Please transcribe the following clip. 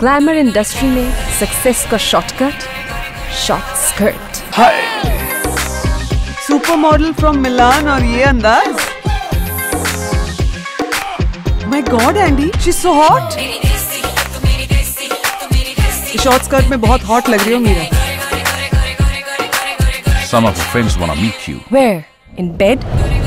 Glamour industry में success का shortcut, short skirt. Super model from Milan और ये अंदाज। My god Andy, she is so hot. Short skirt में बहुत हॉट लग रही हो Meera. Some of her friends wanna meet you. Where? In bed?